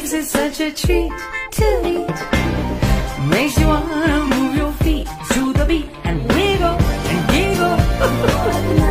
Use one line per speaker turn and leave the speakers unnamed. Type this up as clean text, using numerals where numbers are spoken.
makes it such a treat to eat. Makes you wanna move your feet to the beat and wiggle and giggle.